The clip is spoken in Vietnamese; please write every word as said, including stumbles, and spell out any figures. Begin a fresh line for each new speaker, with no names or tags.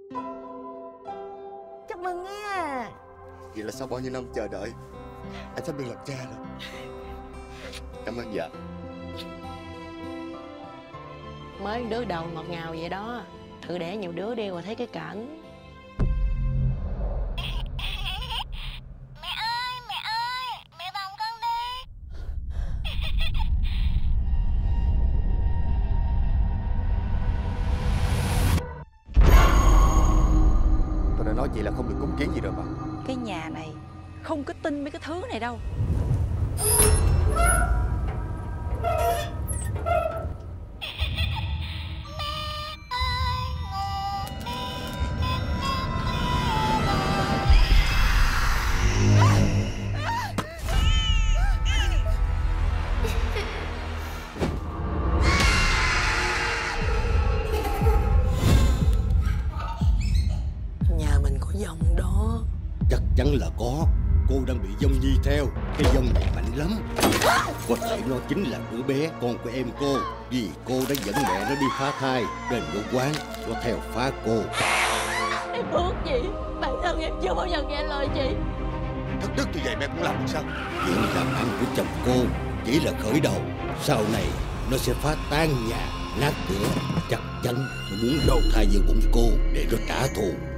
Chúc mừng nha.
Vậy là sau bao nhiêu năm chờ đợi, anh sắp được làm cha rồi. Cảm ơn vợ.
Mới đứa đầu ngọt ngào vậy đó, thử đẻ nhiều đứa đi rồi thấy cái cảnh.
Mẹ ơi, mẹ ơi, mẹ bồng con đi.
Tôi đã nói chị là không được cúng kiến gì rồi mà.
Cái nhà này không có tin mấy cái thứ này đâu.
Nhà mình có dòng đó.
Chắc chắn là có. Cô đang bị dông nhi theo. Cái dông này mạnh lắm. Có thể nó chính là đứa bé con của em cô. Vì cô đã dẫn mẹ nó đi phá thai, nên nó quán nó theo phá cô.
Em ước chị, bản thân em chưa bao giờ nghe lời chị.
Thất đức như vậy mẹ cũng làm được sao?
Chuyện làm ăn của chồng cô chỉ là khởi đầu. Sau này nó sẽ phá tan nhà, nát cửa. Chắc chắn nó muốn đầu thai vào bụng cô để nó trả thù.